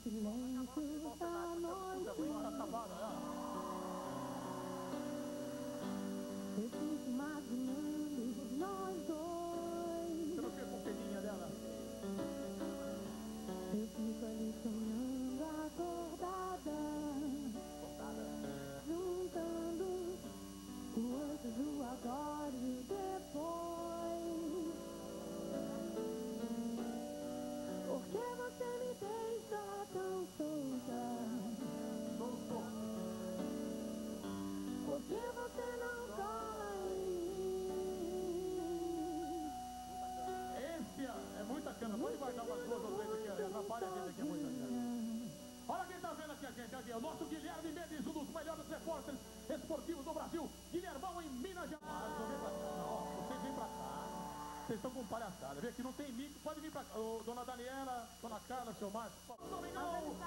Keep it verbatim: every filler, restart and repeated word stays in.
silêncio da noite. Eu fico imaginando nós dois. Você não fica com peninha dela? Eu fico ali sonhando acordada, juntando o hoje, o agora e o depois. Por que você me deixa tão solta? Soltou. Por que você não cola em mim? Esse é muita cana. Pode guardar umas duas ou três aqui, ali. Atrapalha a gente aqui, é muita cana. Olha quem tá vendo aqui a gente, aqui. O nosso Guilherme Mendes, um dos melhores repórteres esportivos do Brasil. Guilhermão em Minas Gerais. Não, vem pra cá. Não, vocês vêm pra cá. Vocês estão com palhaçada. Vê que não tem mico. Pode vir pra cá. Ô, dona Daniela, dona Carla, seu Márcio. Domingão.